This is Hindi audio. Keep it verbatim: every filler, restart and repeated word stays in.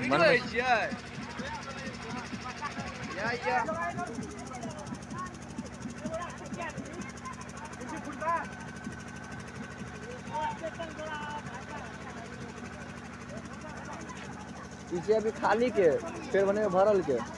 बनबै छियै। पीछे अभी खाली के फिर बने भरल के।